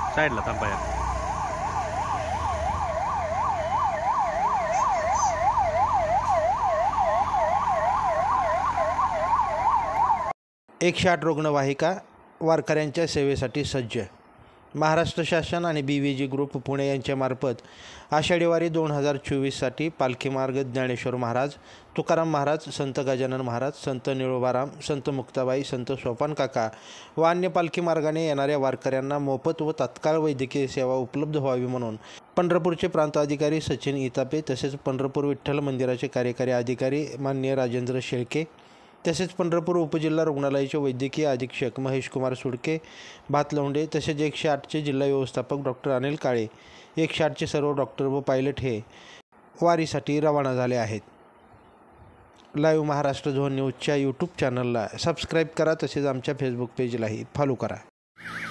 साईडला थांबा. एकशे 8 रुग्णवाहिका वारकऱ्यांच्या सेवेसाठी सज्ज. महाराष्ट्र शासन आणि BVG ग्रुप पुणे यांच्यामार्फत आषाढी वारी 2024साठी पालखी मार्ग ज्ञानेश्वर महाराज, तुकाराम महाराज, संत गजानन महाराज, संत निळोबाराम, संत मुक्ताबाई, संत सोपान काका व अन्य पालखी मार्गाने येणाऱ्या वारकऱ्यांना मोफत व तात्काळ वैद्यकीय सेवा उपलब्ध व्हावी म्हणून पंढरपूरचे प्रांत अधिकारी सचिन इतापे तसेच पंढरपूर विठ्ठल मंदिराचे कार्यकारी अधिकारी माननीय राजेंद्र शेळके तसेच पंढरपूर उपजिल्हा रुग्णालयाचे वैद्यकीय अधीक्षक महेश कुमार सुडके भातलवंडे तसेच 108चे जिल्हा व्यवस्थापक डॉक्टर अनिल काळे, 108चे सर्व डॉक्टर व पायलट हे वारीसाठी रवाना झाले आहेत. लाईव्ह महाराष्ट्र झोन न्यूजच्या यूट्यूब चॅनलला सबस्क्राईब करा तसेच आमच्या फेसबुक पेजलाही फॉलो करा.